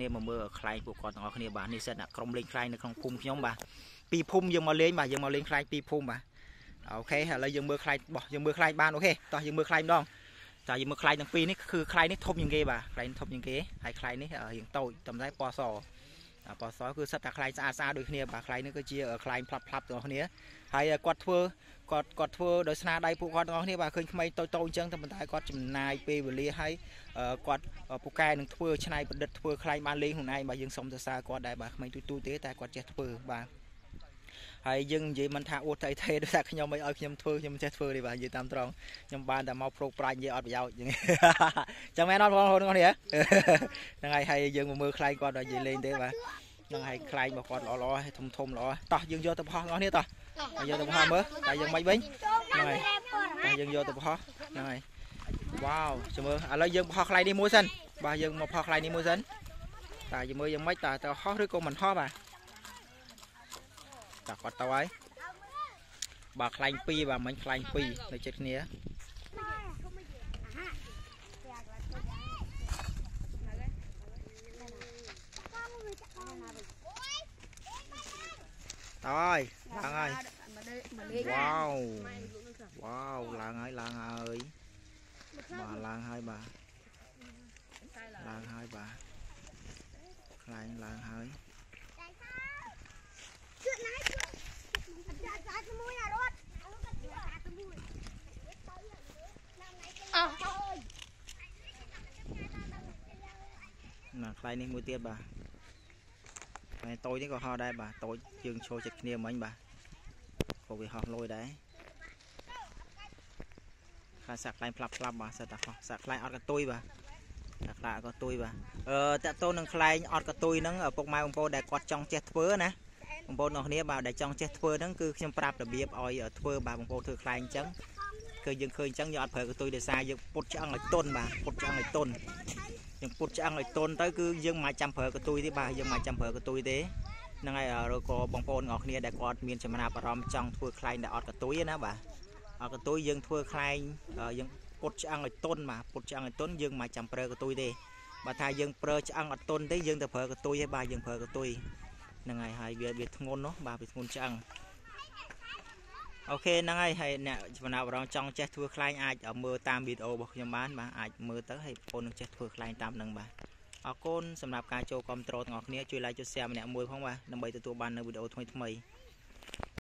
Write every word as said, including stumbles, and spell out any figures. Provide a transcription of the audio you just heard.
គ្នាមកមើលខ្លែងពួកគាត់ទាំងអស់គ្នាបាទនេះសិនក្រុមលេងខ្លែងនៅក្នុងភូមិខ្ញុំបាទពីភូមិយើងមកលេងបាទយើងមកលេងខ្លែងពីភូមិបាទអូខេឥឡូវយើងមើលខ្លែងបោះយើងមើលខ្លែងបានអូខេតោះយើងមើលខ្លែងម្ដងតើយើងមើលខ្លែងទាំងពីរនេះគឺខ្លែងនេះធំជាងគេបាទខ្លែងធំជាងគេហើយខ្លែងនេះរៀងតូចតែតែពណ៌សពណ៌សគឺសិតតែខ្លែងស្អាតស្អាតដូចគ្នាបាទខ្លែងនេះគឺជាខ្លែងផ្លាប់ផ្លាប់ទាំងអស់គ្នាហើយគាត់ធ្វើគាត់គាត់ធ្វើដោយស្នាដៃពួកគាត់ទាំងអស់គ្នាបាទឃើញក្មេងតូចតូចអញ្ចឹងតែប៉ុន្តែគាត់ចំណាយពេលវេលាហើយគាត់ពូកែនឹងធ្វើច្នៃប្រឌិតធ្វើខ្លែងបានលេងខ្លួនឯងបាទយើងសុំសរសើរគាត់ដែរបាទក្មេងទូទូទេតែគាត់ចេះធ្វើបាទហើយយើងនិយាយមិនថាអួតតែទេដោយតែខ្ញុំមិនឲ្យខ្ញុំធ្វើខ្ញុំចេះធ្វើទេបាទនិយាយតាមត្រង់ខ្ញុំបានតែមកប្រូប្រាច់និយាយអត់ប្រយោជន៍ចឹងមែនអត់បងប្អូនទាំងអស់គ្នាហ្នឹងហើយហើយយើងមកមើលខ្លែងគាត់និយាយលេងទេបាទហ្នឹងហើយខ្លែងរបស់គាត់ល្អល្អធំធំល្អតោះយើងយកទៅបោះទាំងអស់គ្នាតោះយកទៅបោះមើលតែយើងមិនវិញហ្នឹងហើយតែយើងយកទៅបោះហ្នឹងហើយវ៉ាវចាំមើលឥឡូវយើងបោះខ្លែងនេះមួយសិនបាទយើងមកបោះខ្លែងនេះមួយសិនតែយើងមើលយើងមិនតើតើហោះឬក៏មិនហោះបាទតើគាត់ទៅហើយបាទខ្លែងពីរបាទមិញខ្លែងពីរនៅចិត្តគ្នាតើហើយឡើងហើយវ៉ាវវ៉ាវឡើងហើយឡើងហើយបាទឡើងហើយបាទឡើងហើយបាទខ្លែងឡើងហើយណាខ្លែងនេះមួយទៀតបាទខ្លែងតូចនេះក៏ហោះដែរបាទតូចយើងឈរចិត្តគ្នាមិញបាទក៏វាហោះលយដែរខ្លែងសាក់ខ្លែងផ្លាប់ផ្លាប់បាទសិតតែហោះសាក់ខ្លែងអត់កតុយបាទតែខ្លែងអត់កតុយបាទអឺតាក់ទោនឹងខ្លែងអត់កតុយហ្នឹងពុកម៉ែបងប្អូនដែលគាត់ចង់ចេះធ្វើណាបងប្អូនទាំងគ្នាបាទដែលចង់ចេះធ្វើហ្នឹងគឺខ្ញុំប្រាប់របៀបឲ្យធ្វើបាទបងប្អូនធ្វើខ្លែងអញ្ចឹងគឺយើងឃើញអញ្ចឹងយើងអត់ប្រើកតុយដោយសារយើងពុតឆ្អឹងឲ្យទន់បាទពុតឆ្អឹងឲ្យទន់យើងពុតឆ្អឹងឲ្យទន់ទៅគឺយើងមិនចាំប្រើកតុយទេបាទយើងមិនចាំប្រើកតុយទេហ្នឹងហើយឬក៏បងប្អូនទាំងអស់គ្នាដែលគាត់មានចំណាប់អារម្មណ៍ចង់ធ្វើខ្លែងដែលអត់កតុយណាបាទអត់កតុយយើងធ្វើខ្លែងយើងពុតឆ្អឹងឲ្យទន់បាទពុតឆ្អឹងឲ្យទន់យើងមិនចាំប្រើកតុយទេបើថាយើងប្រើឆ្អឹងអត់ទន់ទេយើងទៅប្រើកតុយទេបាទយើងប្រើកតុយហ្នឹងហើយហើយវាវាធ្ងន់នោះបាទវាធ្ងន់ឆ្អឹងអូខេហ្នឹងហើយហើយអ្នកចំណាប់អារម្មណ៍ចង់ចេះធ្វើខ្លែងអាចមើលតាមវីដេអូរបស់ខ្ញុំបានបាទអាចមើលទៅហើយបងប្អូននឹងចេះធ្វើខ្លែងតាមនឹងបាទអរគុណសម្រាប់ការចូលគាំទ្រទាំងអស់គ្នាជួយ like ជួយ share ម្នាក់មួយផងបាទដើម្បីទទួលបាននូវវីដេអូថ្មីៗ